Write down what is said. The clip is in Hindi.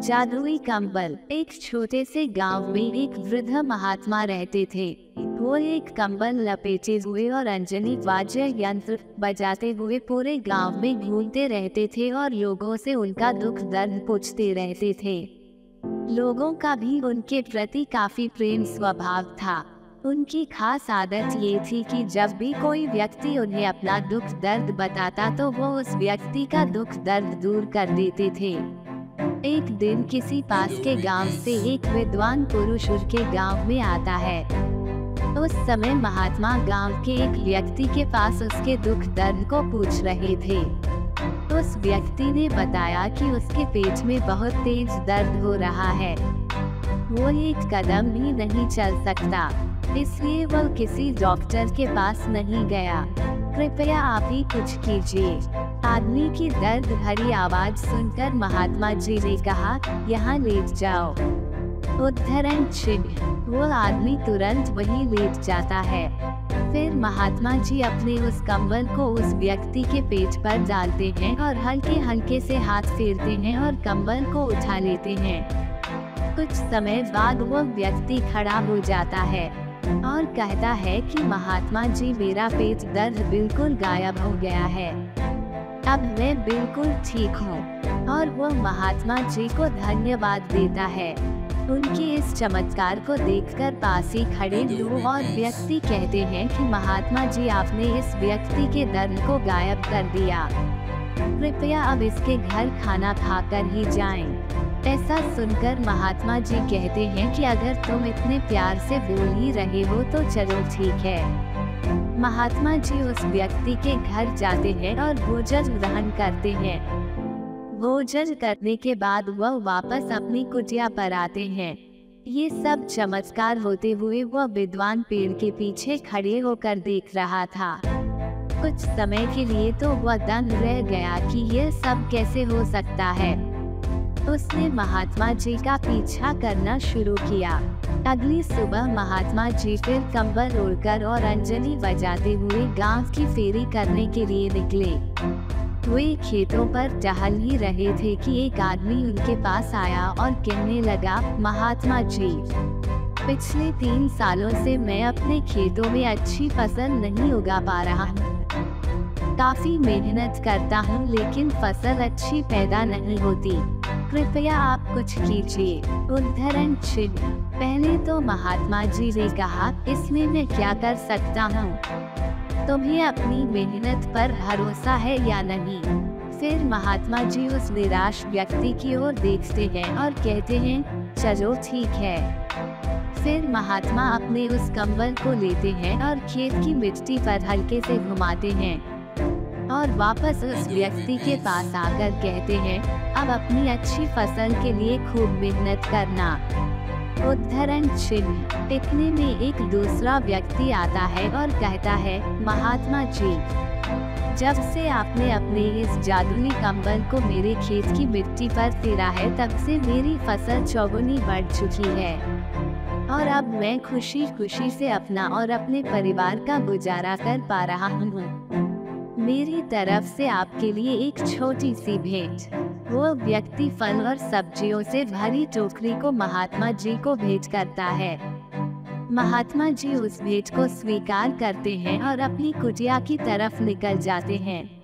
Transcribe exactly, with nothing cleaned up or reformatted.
जादुई कंबल। एक छोटे से गांव में एक वृद्ध महात्मा रहते थे। वो एक कंबल लपेटे हुए और अंजनी वाद्य यंत्र बजाते हुए पूरे गांव में घूमते रहते थे और लोगों से उनका दुख दर्द पूछते रहते थे। लोगों का भी उनके प्रति काफी प्रेम स्वभाव था। उनकी खास आदत ये थी कि जब भी कोई व्यक्ति उन्हें अपना दुख दर्द बताता तो वो उस व्यक्ति का दुख दर्द दूर कर देते थे। एक दिन किसी पास के गांव से एक विद्वान पुरुष उनके गांव में आता है। उस समय महात्मा गांव के एक व्यक्ति के पास उसके दुख दर्द को पूछ रहे थे। उस व्यक्ति ने बताया कि उसके पेट में बहुत तेज दर्द हो रहा है। वो एक कदम भी नहीं चल सकता, इसलिए वह किसी डॉक्टर के पास नहीं गया। कृपया आप ही कुछ कीजिए। आदमी की दर्द भरी आवाज सुनकर महात्मा जी ने कहा, यहाँ लेट जाओ। उद्धरण चिन्ह। वो आदमी तुरंत वहीं लेट जाता है। फिर महात्मा जी अपने उस कंबल को उस व्यक्ति के पेट पर डालते हैं और हल्के हल्के से हाथ फेरते हैं और कंबल को उठा लेते हैं। कुछ समय बाद वो व्यक्ति खड़ा हो जाता है और कहता है कि महात्मा जी, मेरा पेट दर्द बिल्कुल गायब हो गया है। अब मैं बिल्कुल ठीक हूँ। और वो महात्मा जी को धन्यवाद देता है। उनके इस चमत्कार को देखकर पास ही खड़े लोग और व्यक्ति कहते हैं कि महात्मा जी, आपने इस व्यक्ति के दर्द को गायब कर दिया। कृपया अब इसके घर खाना खाकर ही जाएं। ऐसा सुनकर महात्मा जी कहते हैं कि अगर तुम इतने प्यार से बोल ही रहे हो तो चलो ठीक है। महात्मा जी उस व्यक्ति के घर जाते हैं और भोजन ग्रहण करते हैं। भोजन करने के बाद वह वापस अपनी कुटिया पर आते हैं। ये सब चमत्कार होते हुए वह विद्वान पेड़ के पीछे खड़े होकर देख रहा था। कुछ समय के लिए तो वह दंग रह गया कि यह सब कैसे हो सकता है। उसने महात्मा जी का पीछा करना शुरू किया। अगली सुबह महात्मा जी फिर कंबल ओढ़कर और अंजनी बजाते हुए गांव की फेरी करने के लिए निकले। वे खेतों पर टहल ही रहे थे कि एक आदमी उनके पास आया और कहने लगा, महात्मा जी, पिछले तीन सालों से मैं अपने खेतों में अच्छी फसल नहीं उगा पा रहा हूँ। काफी मेहनत करता हूँ लेकिन फसल अच्छी पैदा नहीं होती। कृपया आप कुछ कीजिए। उद्धरण चिन्ह। पहले तो महात्मा जी ने कहा, इसमें मैं क्या कर सकता हूँ? तुम्हें अपनी मेहनत पर भरोसा है या नहीं? फिर महात्मा जी उस निराश व्यक्ति की ओर देखते हैं और कहते हैं, चलो ठीक है। फिर महात्मा अपने उस कंबल को लेते हैं और खेत की मिट्टी पर हल्के से घुमाते हैं और वापस उस व्यक्ति के पास आकर कहते हैं, अब अपनी अच्छी फसल के लिए खूब मेहनत करना। उद्धरण चिन्ह। इतने में एक दूसरा व्यक्ति आता है और कहता है, महात्मा जी, जब से आपने अपने इस जादुई कंबल को मेरे खेत की मिट्टी पर फेरा है तब से मेरी फसल चौगुनी बढ़ चुकी है और अब मैं खुशी खुशी से अपना और अपने परिवार का गुजारा कर पा रहा हूँ। मेरी तरफ से आपके लिए एक छोटी सी भेंट। वो व्यक्ति फल और सब्जियों से भरी टोकरी को महात्मा जी को भेंट करता है। महात्मा जी उस भेंट को स्वीकार करते हैं और अपनी कुटिया की तरफ निकल जाते हैं।